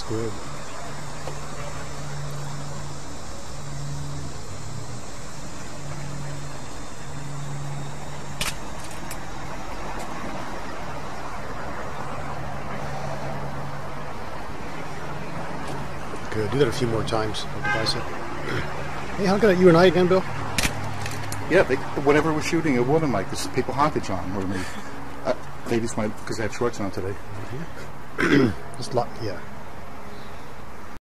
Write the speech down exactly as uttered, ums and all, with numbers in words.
That's good. Good. Do that a few more times with the bicep. Hey, how good at you and I again, Bill? Yeah, they, whenever we're shooting a woman like this, people honk on more than me. Uh, ladies might, because I have shorts on today. Mm-hmm. Just luck, yeah.